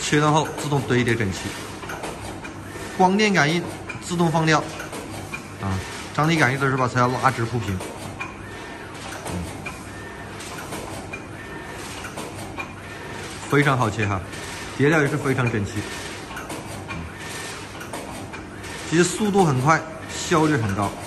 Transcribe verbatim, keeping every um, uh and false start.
切断后自动堆叠整齐，光电感应自动放料，啊，张力感应的是把材料拉直铺平，嗯，非常好切哈，叠料也是非常整齐，嗯，其实速度很快，效率很高。